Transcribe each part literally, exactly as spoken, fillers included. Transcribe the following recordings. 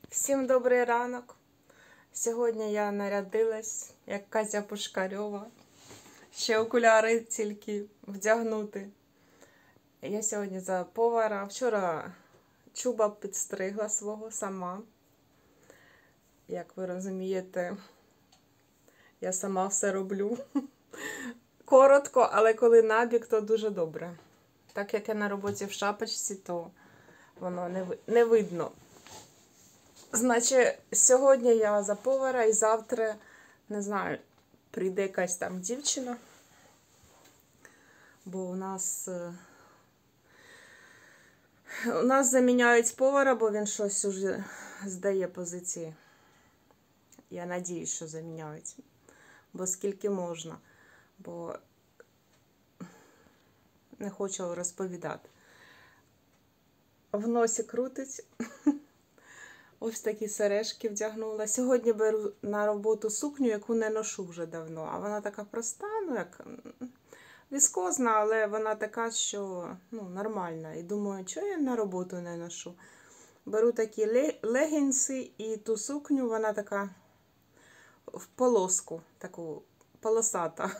Всім добрий ранок. Сьогодні я нарядилась, як Катя Пушкарьова. Ще окуляри тільки вдягнути. Я сьогодні за повара. Вчора чуба підстригла свого сама. Як ви розумієте, я сама все роблю. Коротко, але коли набік, то дуже добре. Так як я на роботі в шапочці, то воно не, не видно. Значить, сьогодні я за повара і завтра, не знаю, прийде якась там дівчина. Бо у нас у нас заміняють повара, бо він щось уже здає позиції. Я надіюсь, що заміняють. Бо скільки можна. Бо не хочу розповідати. В носі крутить. Ось такі сережки вдягнула. Сьогодні беру на роботу сукню, яку не ношу вже давно. А вона така проста, ну як віскозна, але вона така, що ну, нормальна. І думаю, чого я на роботу не ношу. Беру такі легінси і ту сукню, вона така в полоску, таку полосата.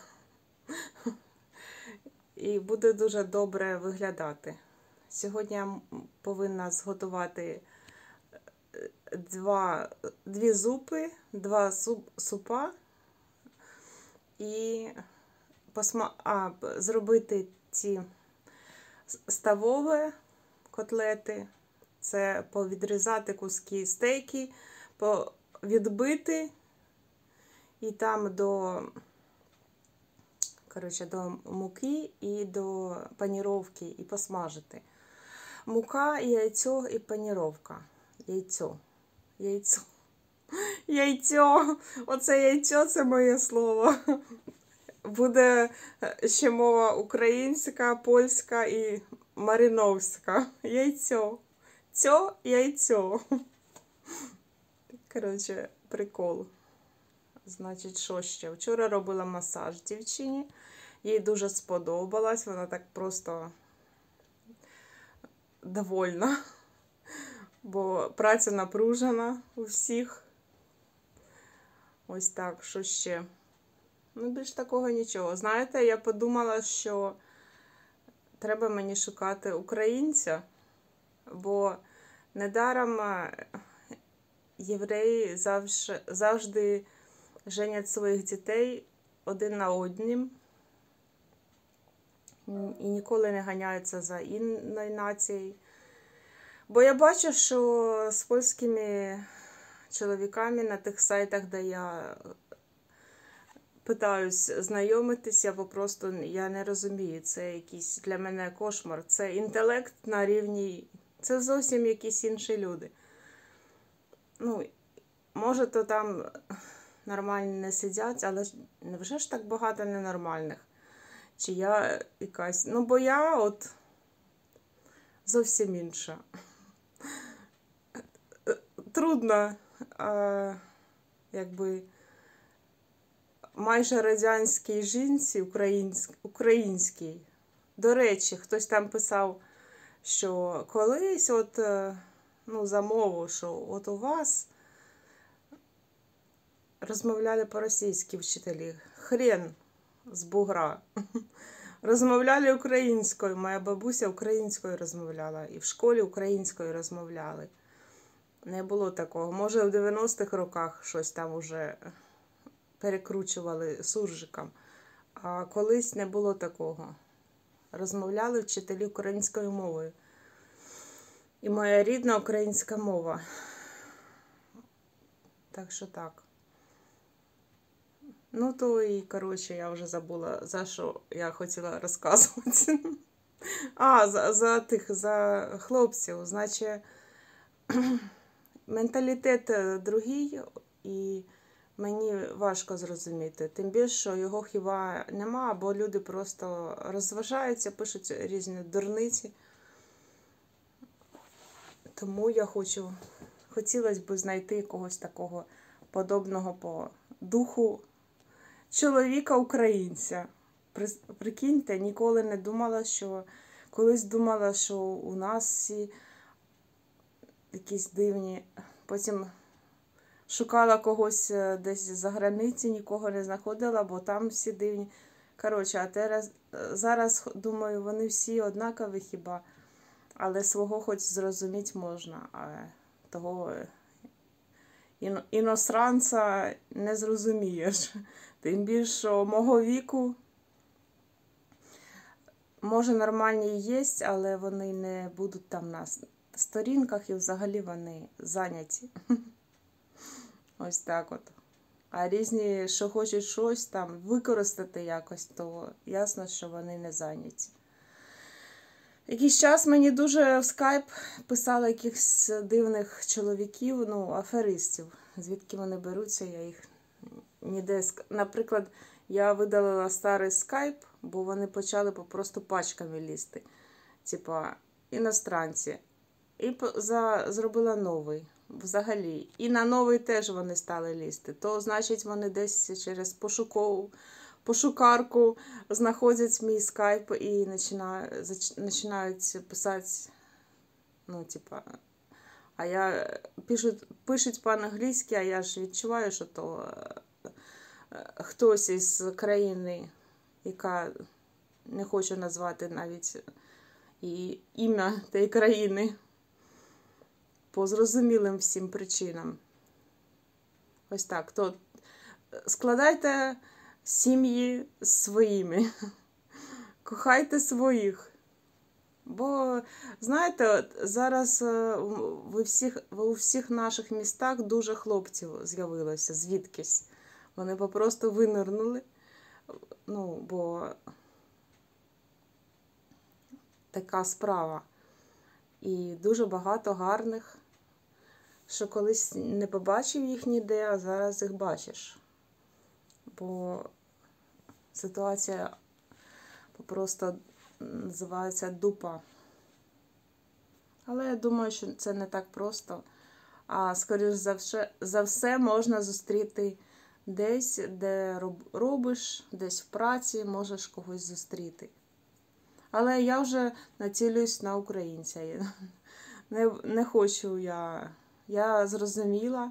І буде дуже добре виглядати. Сьогодні я повинна зготувати Два, дві зупи, два суп, супа і посма, а, зробити ці ставові котлети. Це повідрізати куски стейки, відбити і там до, коротше, до муки і до паніровки і посмажити. Мука, яйцо і паніровка. Яйцо. Яйцо. Яйцо. Оце яйцо, це моє слово. Буде ще мова українська, польська і мариновська. Яйцо. Цьо, яйцо. Коротше, прикол. Значить, що ще? Вчора робила масаж дівчині. Їй дуже сподобалось. Вона так просто довольна. Бо праця напружена у всіх. Ось так, що ще? Ну, більш такого нічого. Знаєте, я подумала, що треба мені шукати українця, бо недаром євреї завжди, завжди женять своїх дітей один на однім і ніколи не ганяються за іншою нацією. Бо я бачу, що з польськими чоловіками на тих сайтах, де я питаюсь знайомитися, бо просто я не розумію. Це якийсь для мене кошмар. Це інтелект на рівні, це зовсім якісь інші люди. Ну, може, то там нормальні не сидять, але невже ж так багато ненормальних? Чи я якась... Ну, бо я от зовсім інша. Трудно, а, якби, майже радянській жінці, українськ, українській. До речі, хтось там писав, що колись от, ну, за мову, що от у вас розмовляли по-російськи вчителі. Хрен з бугра. Розмовляли українською. Моя бабуся українською розмовляла. І в школі українською розмовляли. Не було такого. Може, в дев'яностих роках щось там уже перекручували суржиком. А колись не було такого. Розмовляли вчителі українською мовою. І моя рідна українська мова. Так що так. Ну, то і, коротше, я вже забула, за що я хотіла розказувати. А, за, за тих, за хлопців. Значить, менталітет другий, і мені важко зрозуміти. Тим більше, що його хіба нема, бо люди просто розважаються, пишуть різні дурниці. Тому я хочу, хотілося б знайти якогось такого подобного по духу чоловіка-українця. Прикиньте, ніколи не думала, що... Колись думала, що у нас всі якісь дивні Потім шукала когось десь за границі, нікого не знаходила, бо там всі дивні. Коротше, а teraz, зараз, думаю, вони всі однакові хіба, але свого хоч зрозуміти можна, а того іно, іностранця не зрозумієш. Тим більше, що мого віку, може, нормальні і є, але вони не будуть там на сторінках і взагалі вони зайняті. Ось так от. А різні, що хочуть щось там використати якось, то ясно, що вони не зайняті. Якийсь час мені дуже в скайп писали якихось дивних чоловіків, ну, аферистів. Звідки вони беруться, я їх ніде... Наприклад, я видалила старий скайп, бо вони почали просто пачками лізти. Типа, іностранці. І за... зробила новий. Взагалі. І на новий теж вони стали лізти. То, значить, вони десь через пошукову, пошукарку знаходять мій скайп і починають, починають писати, ну, типа, а я пишуть, пишуть по-англійськи, а я ж відчуваю, що то хтось із країни, яка не хочу назвати навіть і ім'я тієї країни, по зрозумілим всім причинам. Ось так. То складайте сім'ї своїми. Кохайте своїх. Бо, знаєте, зараз у всіх, у всіх наших містах дуже хлопців з'явилося, звідкись. Вони попросту винирнули. Ну, бо така справа. І дуже багато гарних, що колись не побачив їх ніде, а зараз їх бачиш. Бо ситуація просто називається дупа. Але я думаю, що це не так просто. А, скоріш за все, за все можна зустріти десь, де робиш, десь в праці можеш когось зустріти. Але я вже націлююсь на українця. Не, не хочу я. Я зрозуміла,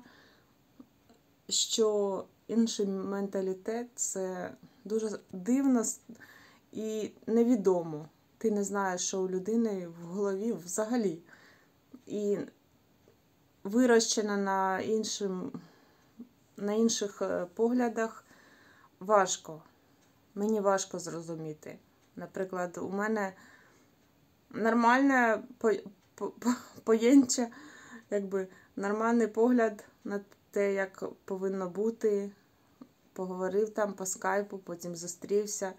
що інший менталітет – це дуже дивно і невідомо. Ти не знаєш, що у людини в голові взагалі. І вирощена на, іншим, на інших поглядах важко. Мені важко зрозуміти. Наприклад, у мене нормальне поєнче, якби нормальний погляд на те, як повинно бути. Поговорив там по скайпу, потім зустрівся.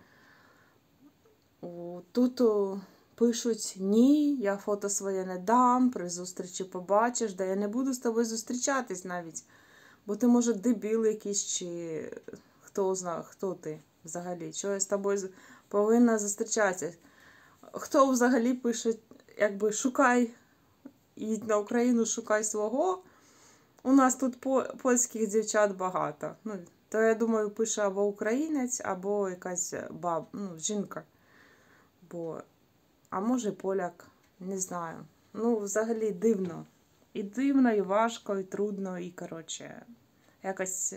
Тут пишуть: ні, я фото своє не дам, при зустрічі побачиш, да я не буду з тобою зустрічатись навіть. Бо ти, може, дебіл якийсь, чи хто знає, хто ти взагалі, чого я з тобою повинна зустрічатися. Хто взагалі пише, якби, шукай, їдь на Україну, шукай свого. У нас тут польських дівчат багато. Ну, то, я думаю, пише або українець, або якась баб, ну, жінка. Бо, а може поляк, не знаю. Ну, взагалі дивно. І дивно, і важко, і трудно, і, коротше, якось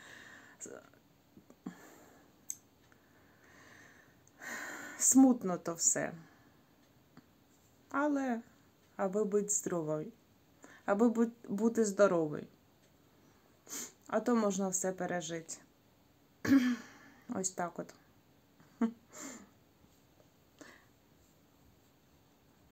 смутно то все. Але аби бути здоровий, аби бути здоровий, а то можна все пережити. Ось так от.